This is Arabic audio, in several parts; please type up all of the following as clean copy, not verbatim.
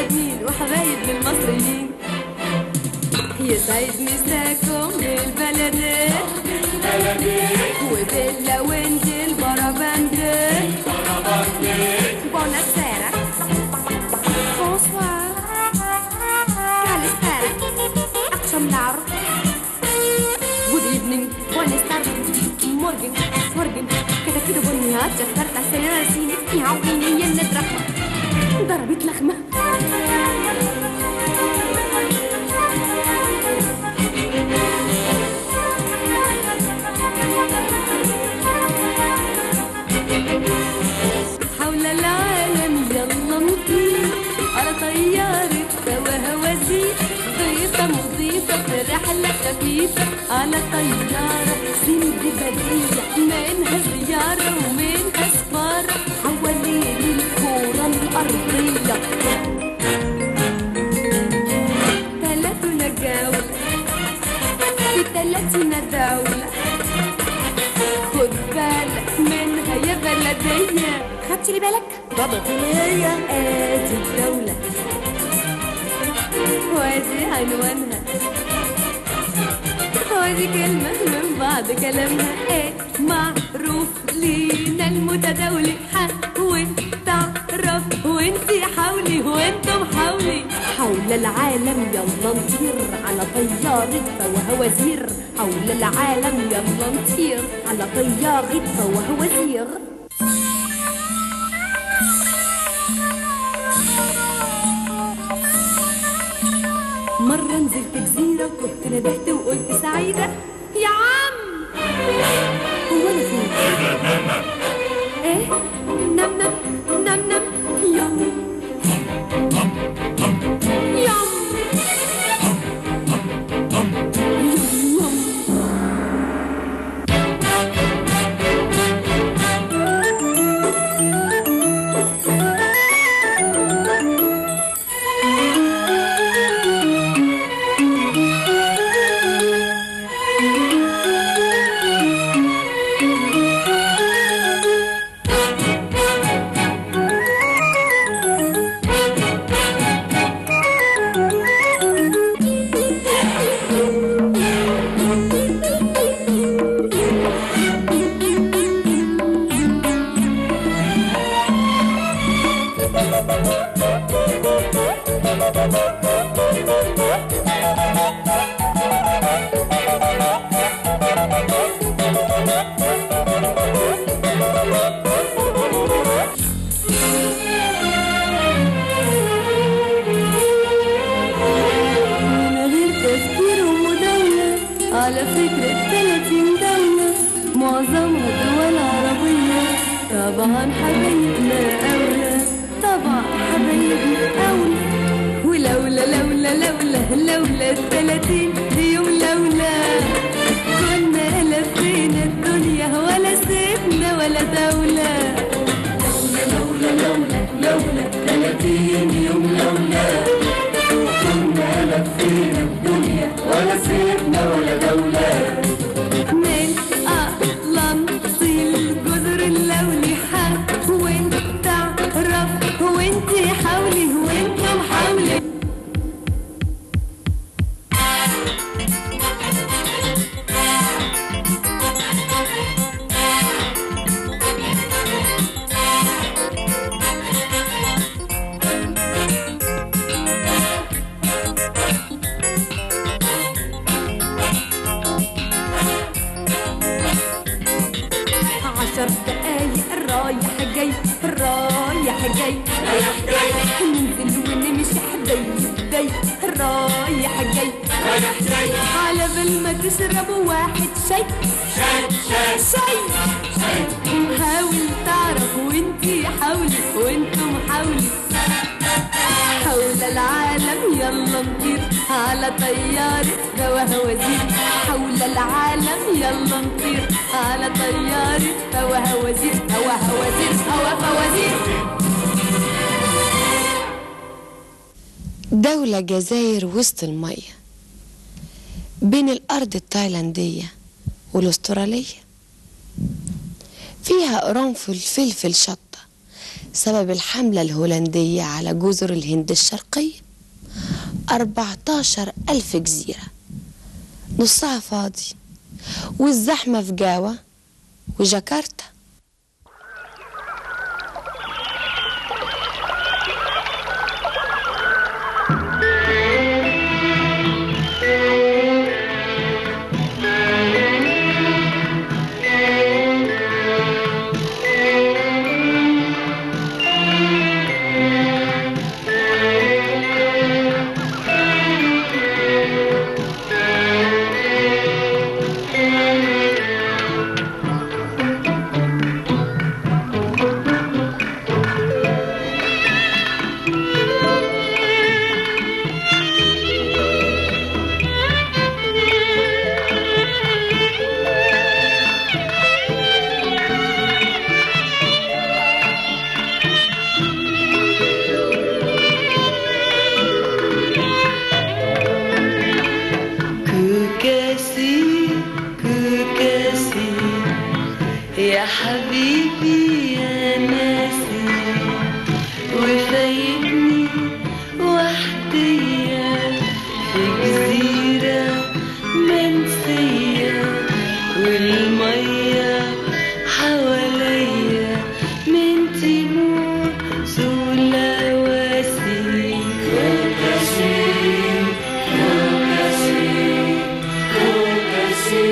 العالمين وحبايب المصريين. يسعد مساكم بالبلدات وبيلا وانجيل بربندات. Buonasera. Bonsoir. Καλησπέρα. Akşamlar. Good evening. Buenas tardes. Morgen. Morgen. كده كده بنيات جفرت على السنة سينك يا عويني النزرة ضربت لخمة. حول العالم يلا نطير على طيارة وهوازير ضيفة مضيفة في رحلة خفيفة على طيارة سندبادية منها زيارة ومنها سفارة حوالين الكرة الأرضية. ثلاثنا جولة في 30 دولة خد بالك منها يا بلدية. خدت لي بالك؟ ضبط اللي هي ادي الدولة وادي عنوانها وادي كلمة من بعض كلامها. ايه معروف لينا المتداولي حاول تعرف وانتي حاولي وانتم حاولي. حول العالم يلا نطير على طيارة وهوازير. حول العالم يلا نطير على طيارة وهوازير. مرة نزلت جزيرة وكنت ندهت وقلت سعيدة يا عم. هو أنا فين؟ إيه؟ نم نم نم نم يم يم على فكرة 30 دولة معظمها دول عربية. طبعا حبايبنا أولى طبعا حبايبنا أولى. ولولا لولا لولا لولا 30 يوم لولا كنا لفينا الدنيا ولا سيبنا ولا دولة. لولا لولا لولا لولا 30 يوم لولا كنا لفينا الدنيا ولا سيبنا ولا دولة. من أطلنطي جزر اللولي حاول تعرف وانتي حاولي وانتم حاولي. رايح جاي رايح جاي رايح جاي ننزل ونمشي حبايبي رايح جاي رايح جاي على بال ما تشربوا واحد شاي شاي شاي شاي شاي. حاول تعرف وانتي حاولي وانتم حاولي. حول العالم يلا نطير على طيارة وهوازير. حول العالم يلا نطير على طيارة وهوازير وهوازير وهوازير. دولة جزائر وسط المية بين الأرض التايلاندية والأسترالية. فيها قرنفل فلفل شطة سبب الحملة الهولندية على جزر الهند الشرقية. 14,000 جزيرة، نصها فاضي، والزحمة في جاوا وجاكرتا. يا حبيبي يا ناسي وفايتني وحدية في جزيرة منسية والمية حواليا من تيمور سلواسي. كوكاسي كوكاسي كوكاسي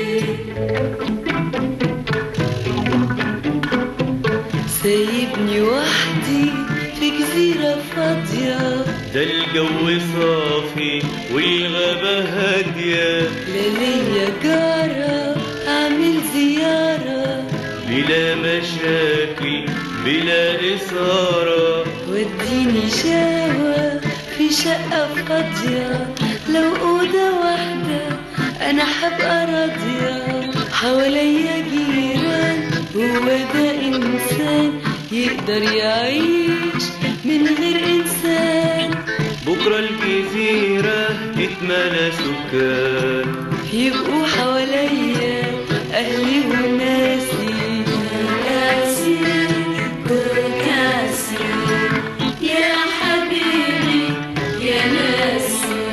سايبني وحدي في جزيرة فاضية، ده الجو صافي والغابة هادية، لا ليا جارة أعمل زيارة، بلا مشاكل بلا إثارة، وديني شاوة في شقة فاضية، لو أوضة واحدة أنا حبقى راضية، حواليا جيران هو ده إنسان يقدر يعيش من غير إنسان. بكرة الجزيرة تتملى سكان، يبقوا حواليا أهلي وناسي. كوكاسي كوكاسي يا حبيبي يا ناسي.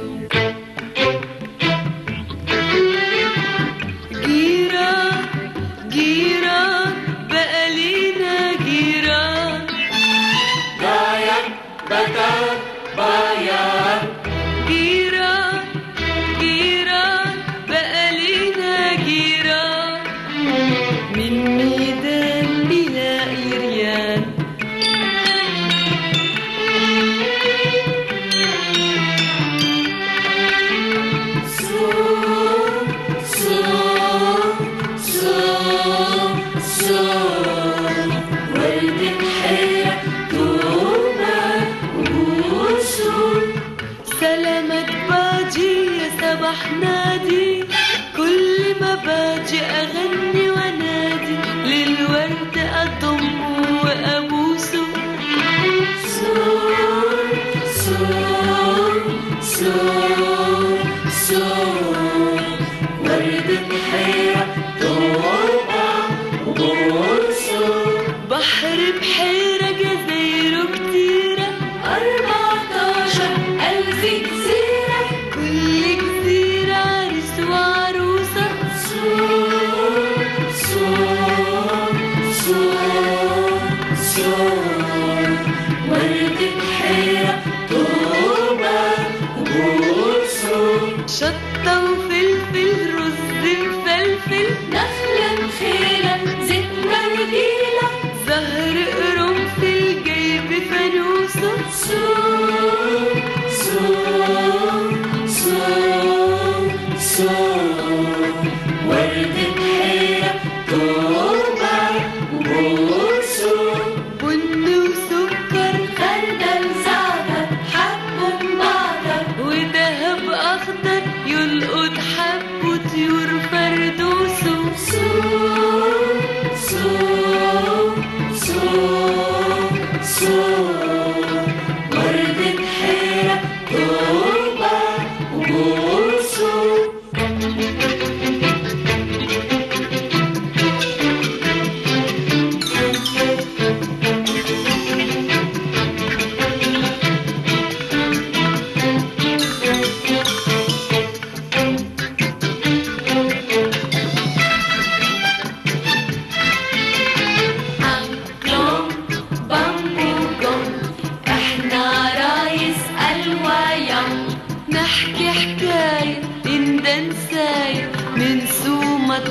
جيران جيران بقى لينا جيران، بايك بتر بايك، جيران جيران بقى لينا جيران، من ميدان بلا إريان. صوت صوت صوت صوت وردة حيرة توبة وصوت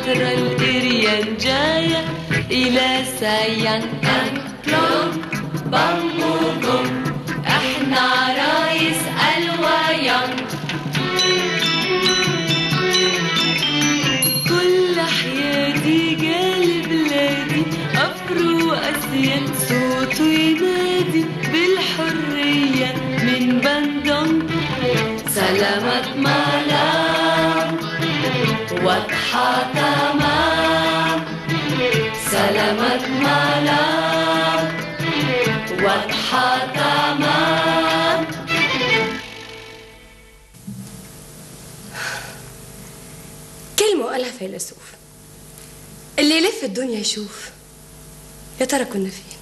الفترة الإريان جاية إلى سايان أنكلون بامبوغو احنا عرايس الويان. كل حياتي جال بلادي أفرو أسيان صوته ينادي بالحرية من بندون. سلامات مالام واضحة تمام. سلامات مالام واضحة تمام. كلمة وقالها فيلسوف اللي يلف الدنيا يشوف يا ترى كنا فين.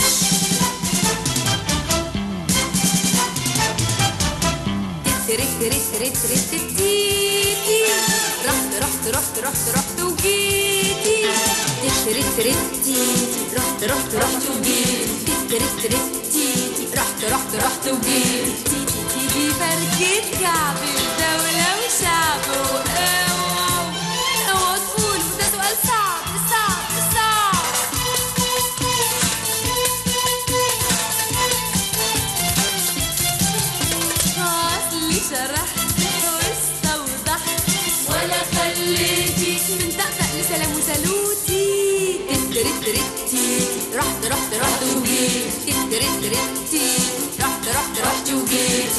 رحت وجيتي. رحت وجيتي. رحت وجيتي. تيجي فرقة كعب الدولة وشعب اوعوا تقولوا ده سؤال صعب. اصلي شرحت واستوضحت ولا خليتيك من تحت لسلام وسلوتي. رحت وجيت. رحت وجيت.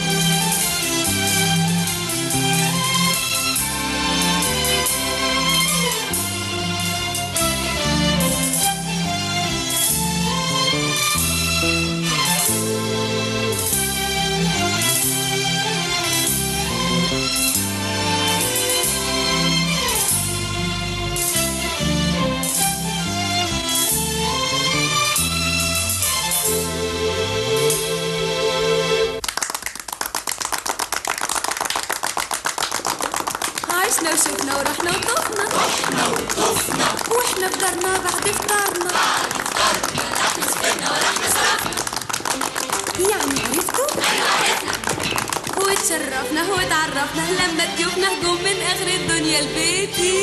عشنا وشفنا ورحنا وطفنا واحنا في دارنا بعد فطارنا. رحنا سافرنا ورحنا صرفنا. يعني عرفتوا؟ ايوه عرفنا. واتشرفنا واتعرفنا لما ضيوفنا هجوم من اخر الدنيا لبيتي.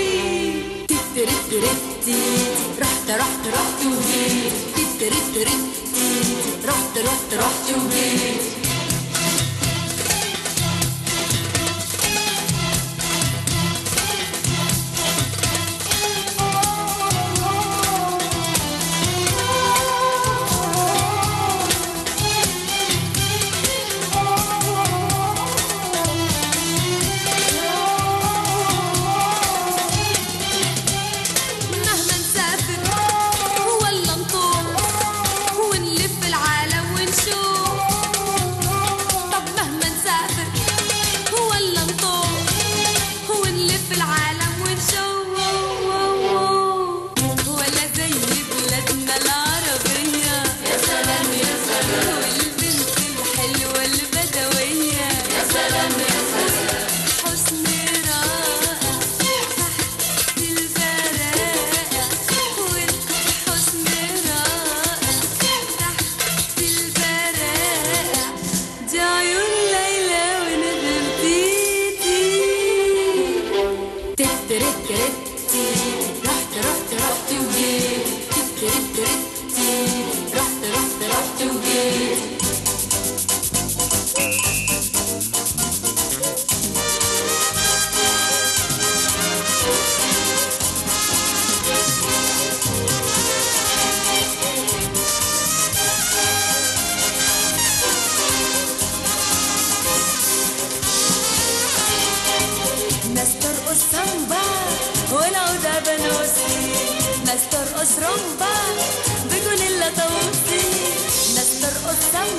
رحت وجيت. رحت وجيت. ناس ترقص رومبا بكل اللطوفي. ناس ترقص سامبا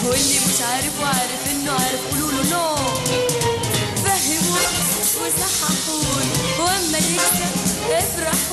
واللي مش عارف وعارف انه عارف قولوله نو. فهموه وصححوه واما يكسب افرح